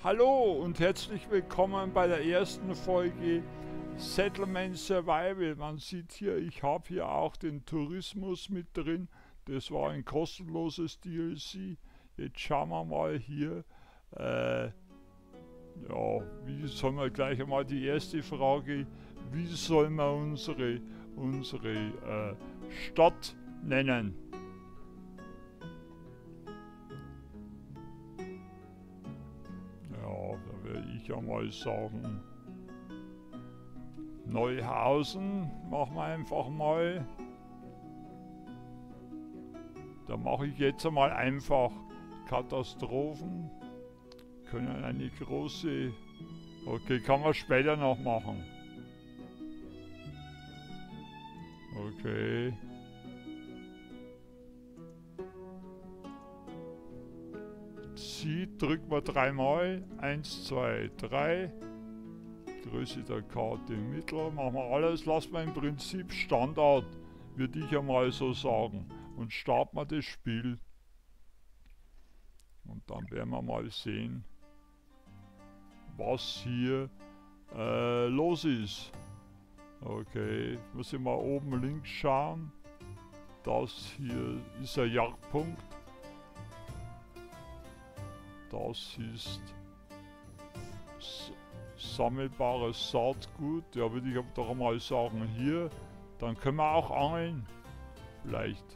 Hallo und herzlich willkommen bei der ersten Folge Settlement Survival. Man sieht hier, ich habe hier auch den Tourismus mit drin. Das war ein kostenloses DLC. Jetzt schauen wir mal hier. Wie sollen wir gleich einmal die erste Frage, wie sollen wir unsere Stadt nennen? Ja, da würde ich ja mal sagen, Neuhausen machen wir einfach mal. Da mache ich jetzt einmal einfach Katastrophen. Können eine große... Okay, kann man später noch machen. Okay. Sie drücken wir dreimal. 1, 2, 3. Größe der Karte Mittel. Machen wir alles. Lassen wir im Prinzip Standard, würde ich einmal so sagen. Und starten wir das Spiel. Und dann werden wir mal sehen, was hier los ist. Okay, muss ich mal oben links schauen. Das hier ist ein Jagdpunkt. Das ist sammelbares Saatgut. Ja, würde ich doch mal sagen, hier. Dann können wir auch angeln. Vielleicht.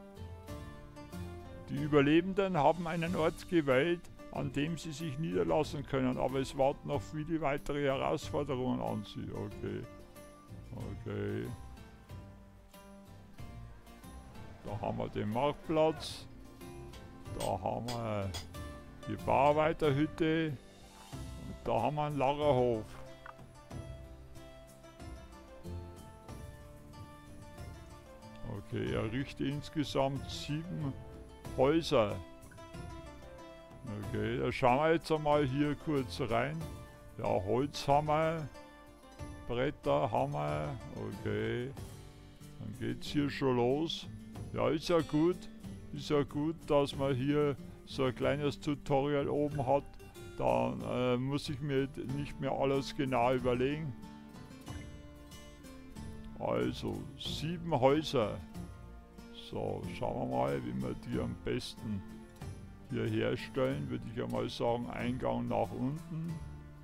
Die Überlebenden haben einen Ort gewählt, an dem sie sich niederlassen können, aber es warten noch viele weitere Herausforderungen an sie. Okay. Okay. Da haben wir den Marktplatz. Da haben wir die Bauarbeiterhütte. Und da haben wir einen Lagerhof. Okay, er errichtet insgesamt 7 Häuser. Okay, da schauen wir jetzt einmal hier kurz rein. Ja, Holz haben wir, Bretter haben wir. Okay, dann geht's hier schon los. Ja, ist ja gut. Ist ja gut, dass man hier so ein kleines Tutorial oben hat. Dann muss ich mir nicht mehr alles genau überlegen. Also, 7 Häuser. So, schauen wir mal, wie wir die am besten hier herstellen. Würde ich ja mal sagen, Eingang nach unten.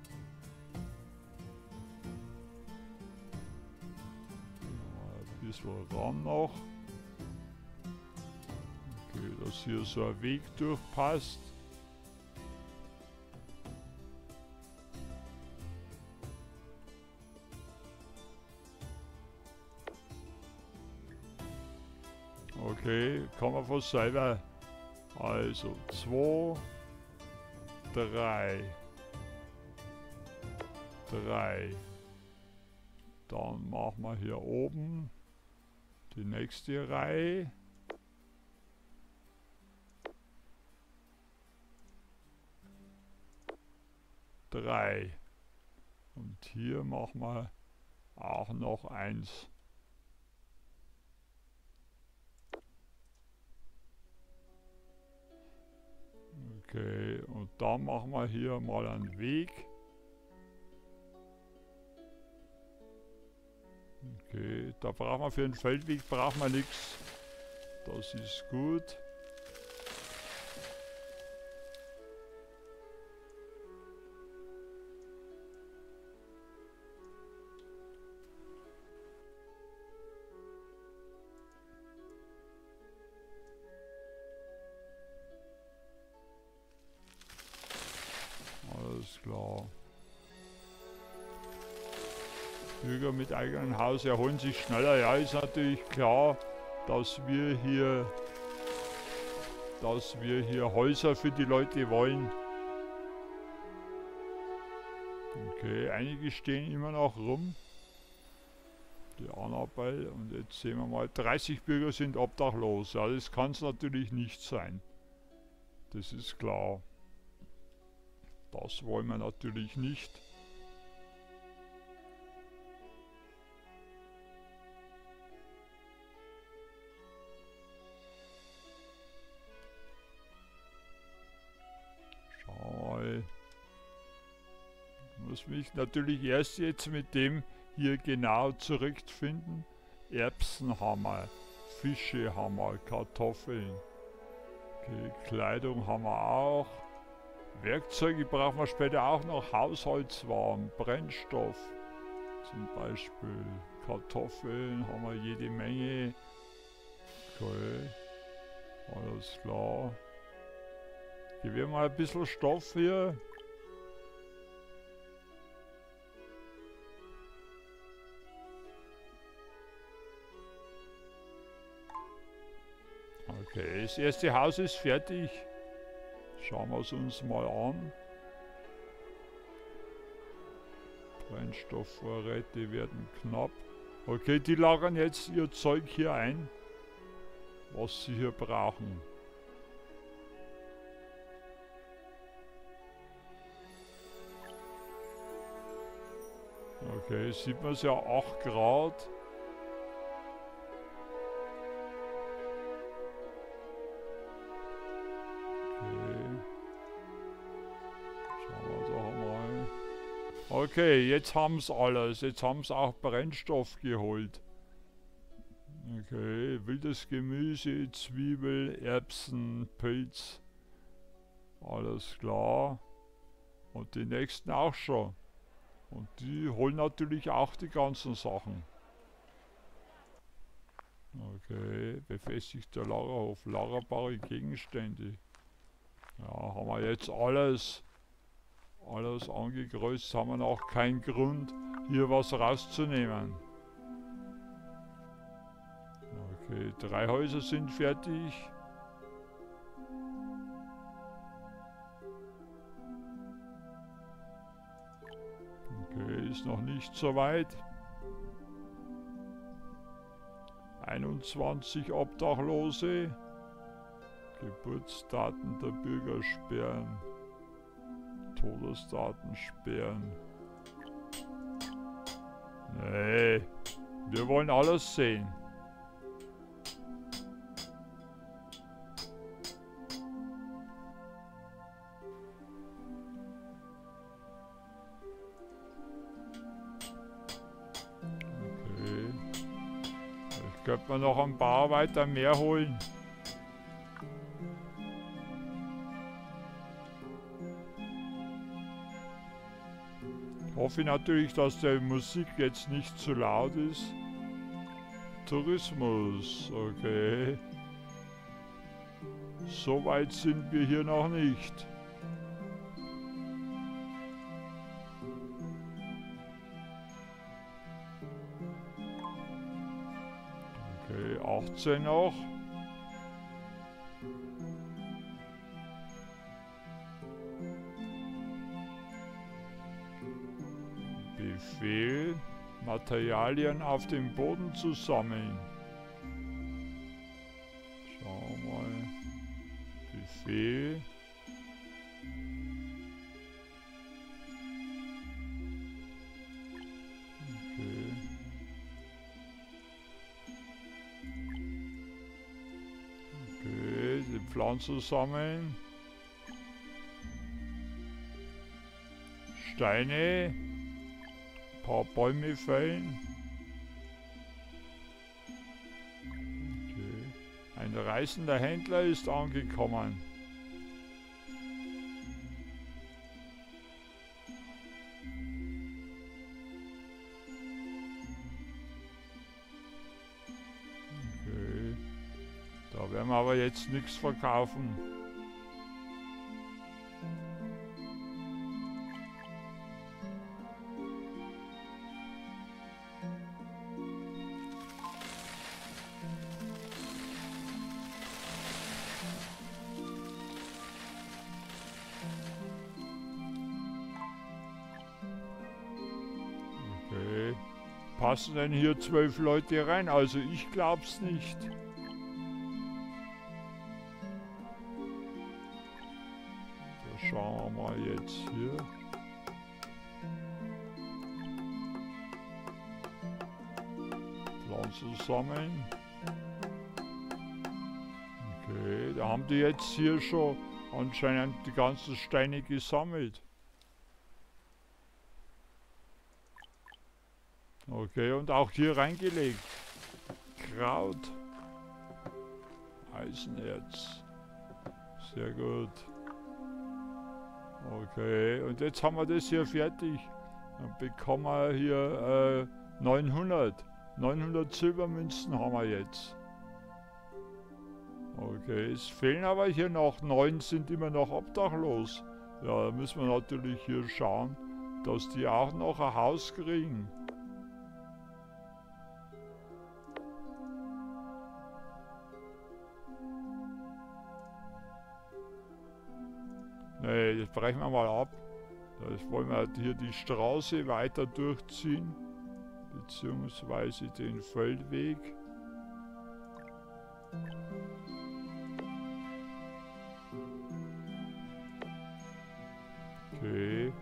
Ein bisschen ran noch. Okay, dass hier so ein Weg durchpasst. Okay, kann man von selber. Also 2, 3. Dann machen wir hier oben die nächste Reihe. Drei. Und hier machen wir auch noch 1. Okay, und dann machen wir hier mal einen Weg. Okay, da brauchen wir für den Feldweg brauchen wir nichts. Das ist gut. Alles klar. Bürger mit eigenem Haus erholen sich schneller. Ja, ist natürlich klar, dass wir hier Häuser für die Leute wollen. Okay, einige stehen immer noch rum. Die Annabelle. Und jetzt sehen wir mal, 30 Bürger sind obdachlos. Ja, das kann es natürlich nicht sein. Das ist klar. Das wollen wir natürlich nicht. Schau mal. Muss mich natürlich erst jetzt mit dem hier genau zurechtfinden. Erbsen haben wir, Fische haben wir, Kartoffeln. Okay, Kleidung haben wir auch. Werkzeuge brauchen wir später auch noch, Haushaltswaren, Brennstoff. Zum Beispiel Kartoffeln haben wir jede Menge. Okay, alles klar. Geben wir mal ein bisschen Stoff hier. Okay, das erste Haus ist fertig. Schauen wir es uns mal an. Brennstoffvorräte werden knapp. Okay, die lagern jetzt ihr Zeug hier ein, was sie hier brauchen. Okay, sieht man es ja 8 Grad. Okay, jetzt haben sie alles. Jetzt haben sie auch Brennstoff geholt. Okay, wildes Gemüse, Zwiebel, Erbsen, Pilz. Alles klar. Und die nächsten auch schon. Und die holen natürlich auch die ganzen Sachen. Okay, befestigter Lagerhof, lagerbare Gegenstände. Ja, haben wir jetzt alles angekreuzt, haben wir auch keinen Grund, hier was rauszunehmen. Okay, 3 Häuser sind fertig. Okay, ist noch nicht so weit. 21 Obdachlose. Geburtsdaten der Bürger sperren. Todesdaten sperren. Nee, wir wollen alles sehen. Okay. Vielleicht könnte man noch ein paar weiter mehr holen. Hoffe natürlich, dass die Musik jetzt nicht zu laut ist. Tourismus, okay. So weit sind wir hier noch nicht. Okay, 18 noch. Befehl, Materialien auf dem Boden zu sammeln. Schauen wir mal. Befehl. Okay. Okay, die Pflanzen sammeln. Steine. Ein paar Bäume fällen. Okay. Ein reisender Händler ist angekommen. Okay. Da werden wir aber jetzt nichts verkaufen. Passen denn hier 12 Leute rein? Also ich glaub's nicht. Da schauen wir mal jetzt hier. Pflanzen sammeln. Okay, da haben die jetzt hier schon anscheinend die ganzen Steine gesammelt. Okay, und auch hier reingelegt. Kraut. Eisenerz. Sehr gut. Okay, und jetzt haben wir das hier fertig. Dann bekommen wir hier 900. 900 Silbermünzen haben wir jetzt. Okay, es fehlen aber hier noch 9, sind immer noch obdachlos. Ja, da müssen wir natürlich hier schauen, dass die auch noch ein Haus kriegen. Ne, das brechen wir mal ab. Das wollen wir hier die Straße weiter durchziehen, beziehungsweise den Feldweg. Okay.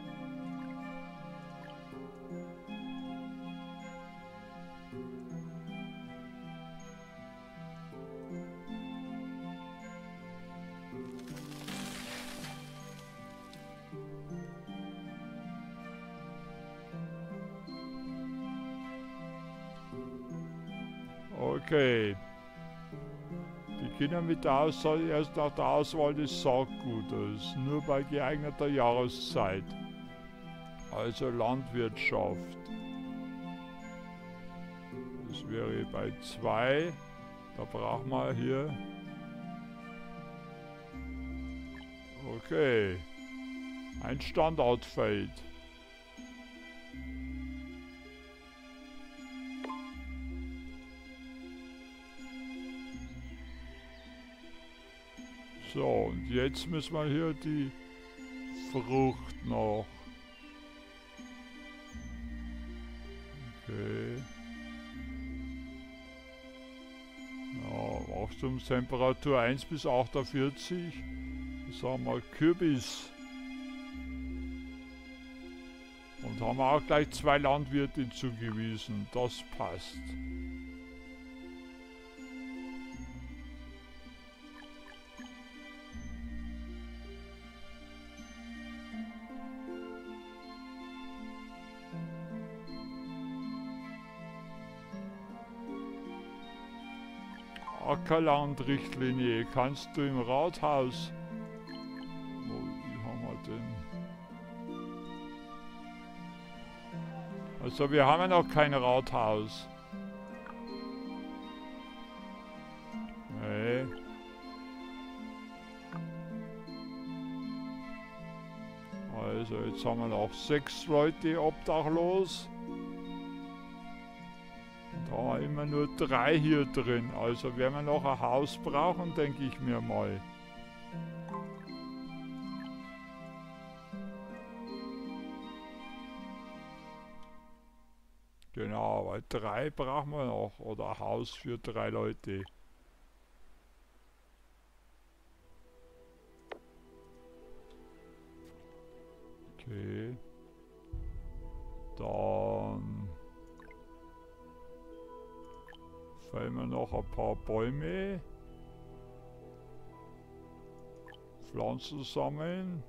Okay. Beginnen mit der Auswahl, erst nach der Auswahl des Saatgutes, nur bei geeigneter Jahreszeit. Also Landwirtschaft. Das wäre bei 2. Da brauchen wir hier. Okay. Ein Standortfeld. So, und jetzt müssen wir hier die Frucht noch. Okay. Ja, Wachstumstemperatur 1 bis 48. Das haben wir Kürbis. Und haben wir auch gleich 2 Landwirte zugewiesen. Das passt. Ackerland-Richtlinie kannst du im Rathaus. Wie haben wir denn? Also wir haben ja noch kein Rathaus. Nee. Also jetzt haben wir noch 6 Leute obdachlos. Da haben wir immer nur 3 hier drin. Also werden wir noch ein Haus brauchen, denke ich mir mal. Genau, weil 3 brauchen wir noch. Oder ein Haus für 3 Leute. Okay. Dann fällen wir noch ein paar Bäume. Pflanzen sammeln.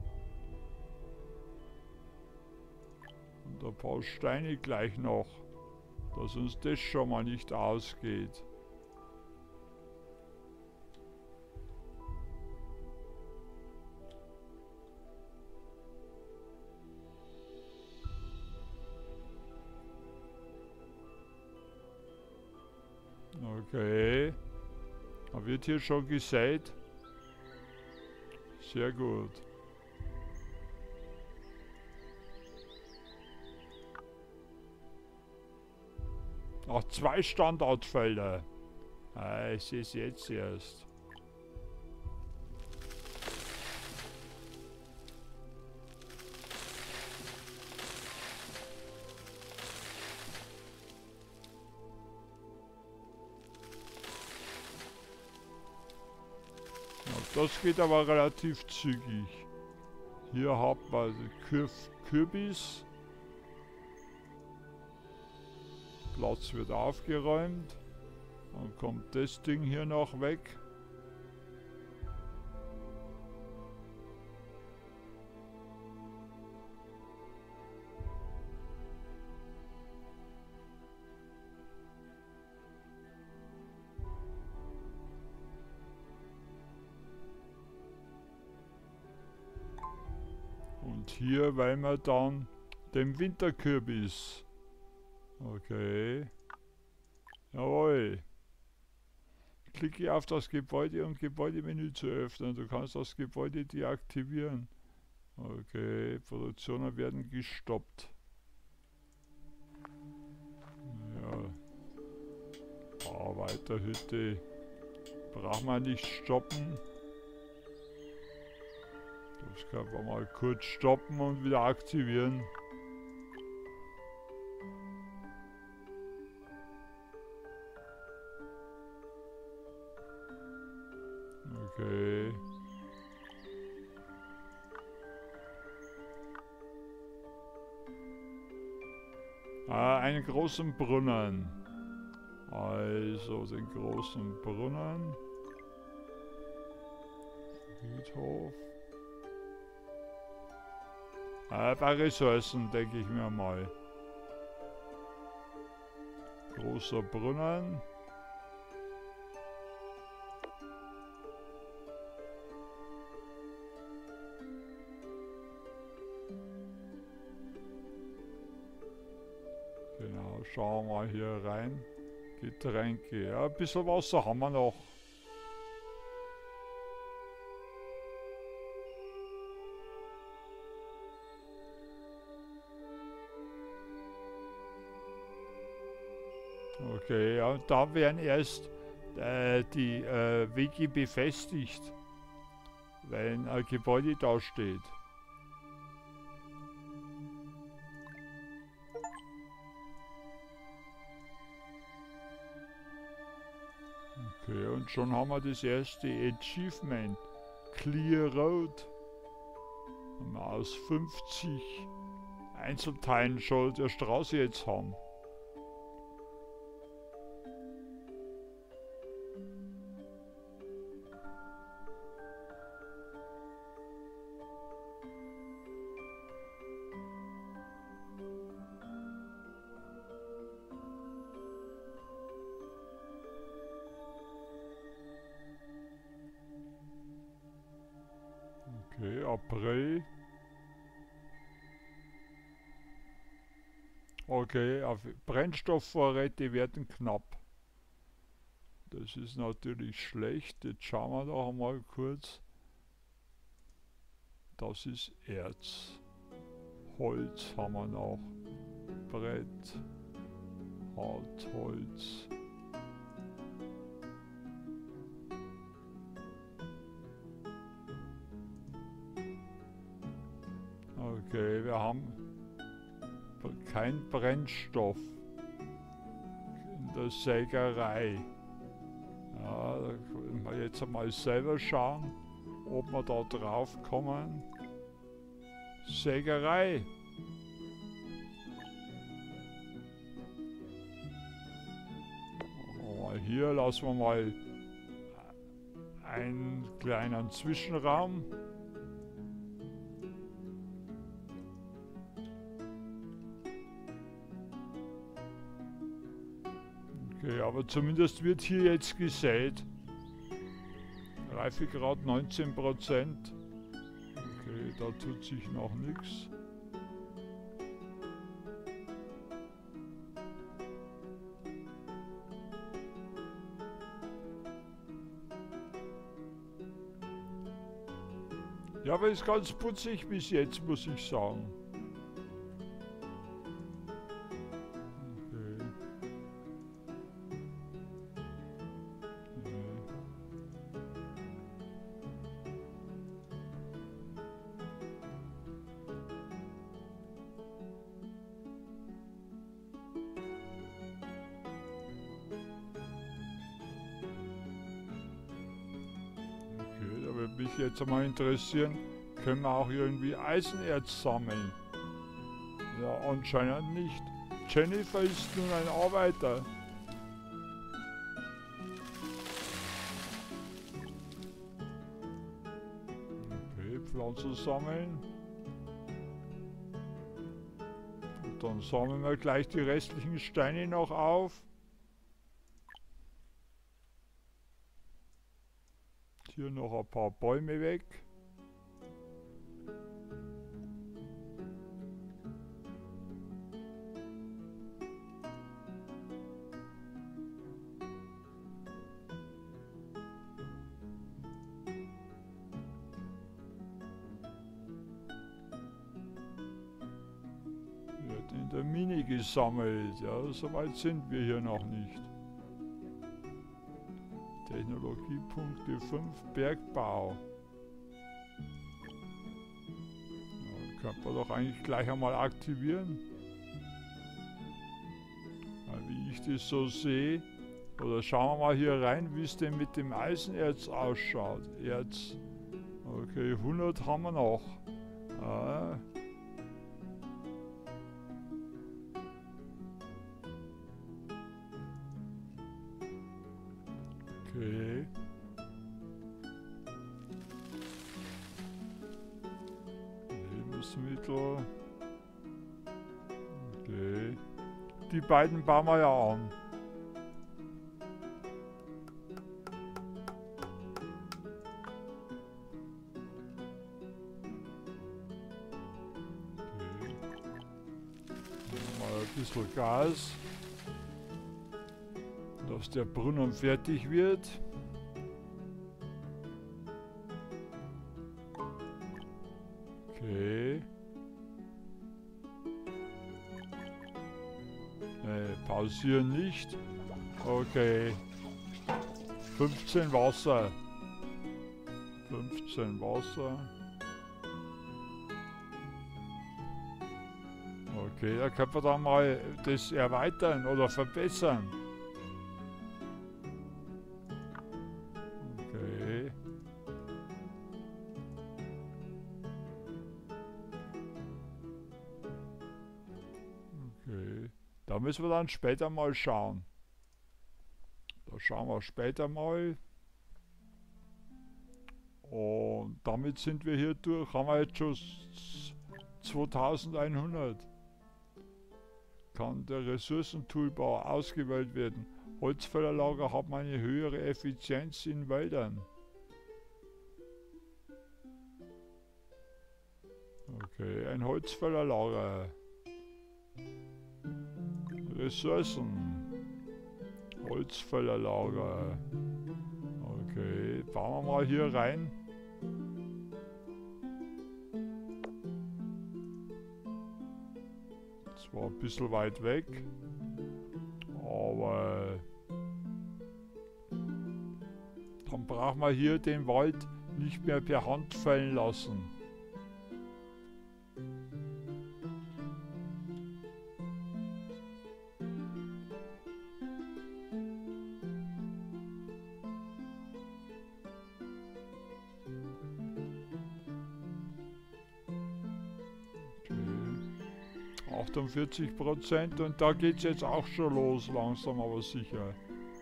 Und ein paar Steine gleich noch, dass uns das schon mal nicht ausgeht. Okay. Da wird hier schon gesät. Sehr gut. Ach, 2 Standortfelder. Ich sehe es jetzt erst. Das geht aber relativ zügig. Hier hat man Kürbis. Platz wird aufgeräumt. Dann kommt das Ding hier noch weg. hier wollen wir dann den Winterkürbis. Okay. Jawohl. Klicke auf das Gebäude, um Gebäudemenü zu öffnen. Du kannst das Gebäude deaktivieren. Okay, Produktionen werden gestoppt. Ja. Weiterhütte. Braucht man nicht stoppen. Das kann man mal kurz stoppen und wieder aktivieren. Okay. Einen großen Brunnen. Also den großen Brunnen. Friedhof. Bei Ressourcen denke ich mir mal. Großer Brunnen. Genau, schauen wir mal hier rein. Getränke. Ja, ein bisschen Wasser haben wir noch. Okay, ja, und da werden erst die Wege befestigt, wenn ein Gebäude da steht. Okay, und schon haben wir das erste Achievement. Clear Road. Wenn wir aus 50 Einzelteilen schon der Straße jetzt haben. Okay, April. Okay, auf Brennstoffvorräte werden knapp. Das ist natürlich schlecht. Jetzt schauen wir doch mal kurz. Das ist Erz. Holz haben wir noch. Brett. Hartholz. Okay, wir haben kein Brennstoff in der Sägerei. Ja, da können wir jetzt einmal selber schauen, ob wir da drauf kommen. Sägerei. Hier lassen wir mal einen kleinen Zwischenraum. Okay, aber zumindest wird hier jetzt gesät. Reifegrad 19%. Okay, da tut sich noch nichts. Ja, aber ist ganz putzig bis jetzt, muss ich sagen. Würde mich jetzt einmal interessieren, können wir auch irgendwie Eisenerz sammeln? Ja, anscheinend nicht. Jennifer ist nun ein Arbeiter. Okay, Pflanzen sammeln. Und dann sammeln wir gleich die restlichen Steine noch auf. Hier noch ein paar Bäume weg. Mine gesammelt. Ja, so weit sind wir hier noch nicht. Technologiepunkte 5, Bergbau. Ja, könnte man doch eigentlich gleich einmal aktivieren. Ja, wie ich das so sehe. Oder schauen wir mal hier rein, wie es denn mit dem Eisenerz ausschaut. Erz. Okay, 100 haben wir noch. Ah. Okay. Lebensmittel. Okay. Die beiden bauen wir ja an. Ein bisschen Gas, dass der Brunnen fertig wird. Okay. Pausieren nicht. Okay. 15 Wasser. 15 Wasser. Okay, da können wir dann mal das erweitern oder verbessern. Okay. Okay. Da müssen wir dann später mal schauen. Da schauen wir später mal. Und damit sind wir hier durch. Haben wir jetzt schon 2100. Kann der Ressourcentoolbau ausgewählt werden. Holzfällerlager hat eine höhere Effizienz in Wäldern. Okay, ein Holzfällerlager. Ressourcen. Holzfällerlager. Okay, bauen wir mal hier rein. Zwar ein bisschen weit weg, aber dann brauchen wir hier den Wald nicht mehr per Hand fällen lassen. Okay. 48% und da geht es jetzt auch schon los, langsam aber sicher.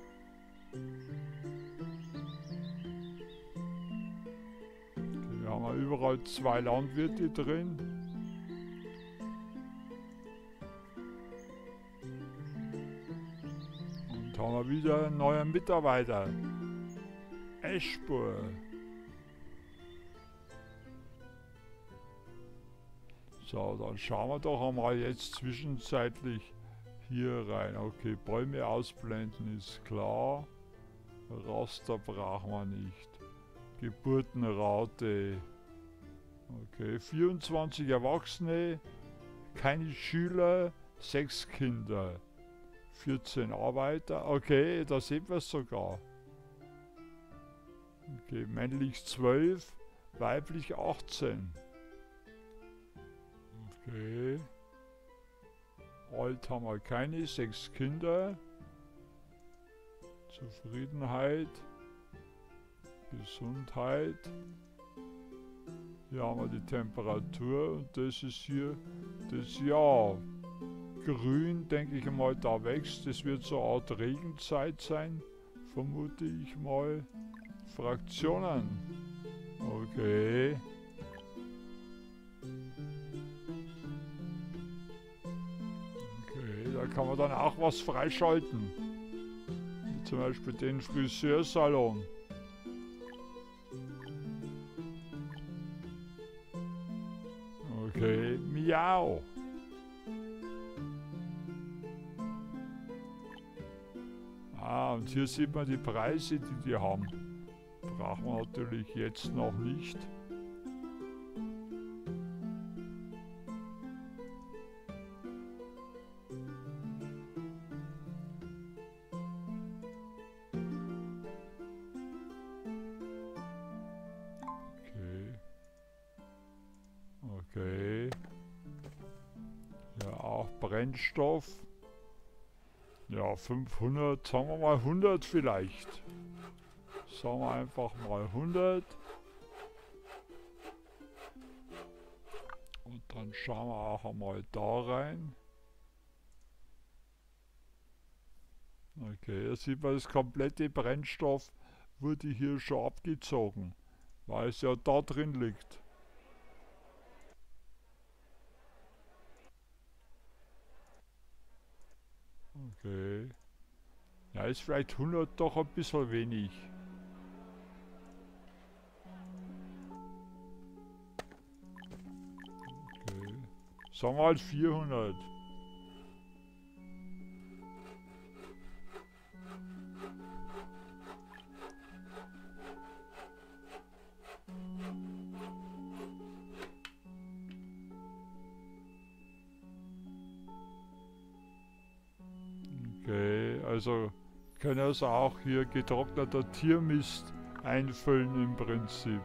Okay, wir haben überall 2 Landwirte drin. Und haben wir wieder einen neuen Mitarbeiter. Eschspur. So, dann schauen wir doch einmal jetzt zwischenzeitlich hier rein. Okay, Bäume ausblenden ist klar. Raster brauchen wir nicht. Geburtenrate. Okay, 24 Erwachsene, keine Schüler, 6 Kinder. 14 Arbeiter. Okay, da sehen wir es sogar. Okay, männlich 12, weiblich 18. Okay. Alt haben wir keine, 6 Kinder. Zufriedenheit. Gesundheit. Hier haben wir die Temperatur und das ist hier das Jahr. Grün, denke ich mal, da wächst. Das wird so eine Art Regenzeit sein, vermute ich mal. Fraktionen. Okay. Da kann man dann auch was freischalten. Zum Beispiel den Friseursalon. Okay, miau. Ah, und hier sieht man die Preise, die die haben. Brauchen wir natürlich jetzt noch nicht. Brennstoff. Ja, 500, sagen wir mal 100 vielleicht. Sagen wir einfach mal 100. Und dann schauen wir auch einmal da rein. Okay, hier sieht man, das komplette Brennstoff wurde hier schon abgezogen, weil es ja da drin liegt. Okay. Ja, ist vielleicht 100 doch ein bisschen wenig. Okay. Sagen wir halt 400. Okay, also können also auch hier getrockneter Tiermist einfüllen im Prinzip.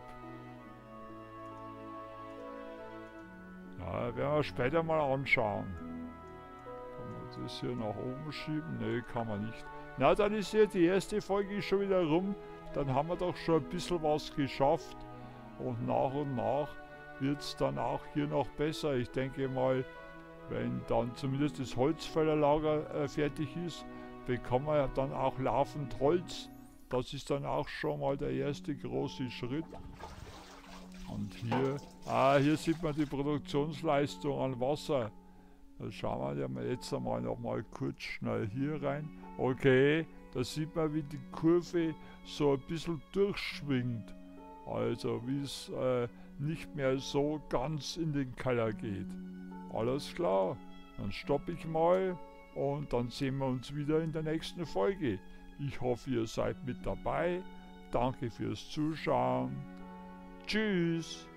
Ja, werden wir später mal anschauen. Kann man das hier nach oben schieben? Ne, kann man nicht. Na, dann ist hier die erste Folge schon wieder rum. Dann haben wir doch schon ein bisschen was geschafft. Und nach wird es dann auch hier noch besser. Ich denke mal, wenn dann zumindest das Holzfällerlager fertig ist, bekommen wir dann auch laufend Holz. Das ist dann auch schon mal der erste große Schritt. Und hier sieht man die Produktionsleistung an Wasser. Da schauen wir jetzt einmal noch mal kurz schnell hier rein. Okay, da sieht man, wie die Kurve so ein bisschen durchschwingt. Also wie es nicht mehr so ganz in den Keller geht. Alles klar, dann stoppe ich mal und dann sehen wir uns wieder in der nächsten Folge. Ich hoffe, ihr seid mit dabei. Danke fürs Zuschauen. Tschüss.